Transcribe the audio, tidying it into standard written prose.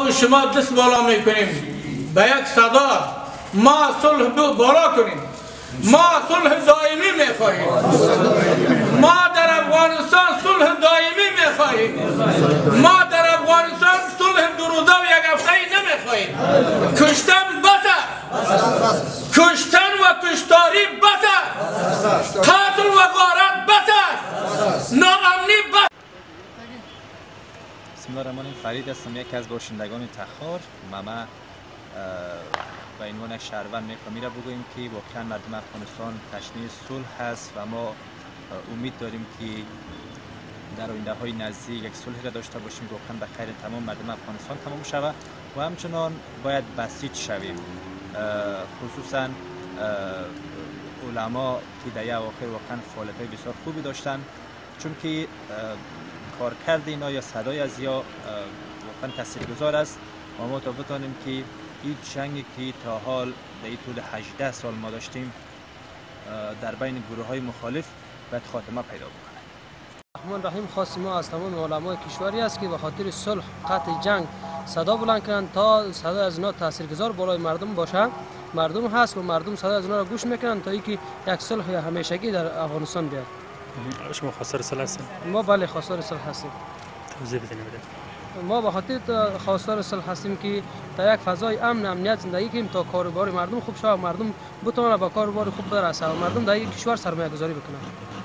و شما دست بالا میکنیم به یک صدا ما صلح بالا کنیم. ما صلح دائمی میخواهیم. ما در افغانستان صلح دائمی میخواهیم. ما در افغانستان صلح دو روزه و یک هفته‌ای نمیخواهیم. کشتن بسه، کشتن و کشتاری بسه، قتل و غارت بسه، ناامنی بسه. بسم الله الرحمن الرحیم. فرید هستم، یکی از باشندگان تخار. ماما به عنوان یک شهروند میخوایم را بگوییم که واقعا مردم افغانستان تشنه صلح هست و ما امید داریم که در آینده های نزدیک یک صلح را داشته باشیم واقعا به خیر تمام مردم افغانستان تمام شود و همچنان باید بسیج شویم، خصوصا علما که در اواخر واقعا فعالیت‌های بسیار خوبی داشتن، چون که کارکرد اینا یا صدای از یا واقعا تاثیرگذار است و ما تا بتانیم که این جنگی که تا حال در این طول 18 سال ما داشتیم در بین گروه های مخالف باید خاتمه پیدا بکنه. الرحمن الرحیم. خواست ما از تمام علمای کشوری است که به خاطر صلح قطع جنگ صدا بلند کنند تا صدا از اینا تاثیرگذار بالای مردم باشه. مردم هست و مردم صدا از اینا را گوش میکنند تا اینکه یک صلح همیشگی در افغانستان بیاد. شما خواستار صلح هستید؟ ما بله خواستار صلح هستیم. توضیح بدید. ما به خاطر خواستار صلح هستیم که تا یک فضای امن امنیت زندگی کنیم تا کاروبار مردم خوب شود، مردم بتوانند به کاروبار خوب برسند و مردم در یک کشور سرمایه گذاری بکنند.